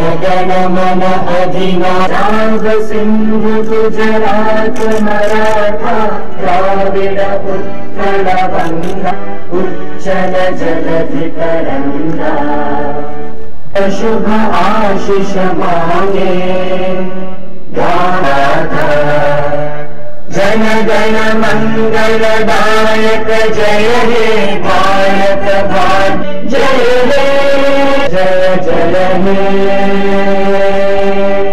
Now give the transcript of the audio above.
गण मन अधिनाथ सिंधु गुजरात मराठा द्राविड उत्कल गंगा उच्चल जलधि तरंगा शुभ आशीष मांगे गानाधार जन गण मंगल दायक जय हे गायक भाग्य जय हे जय जय हे।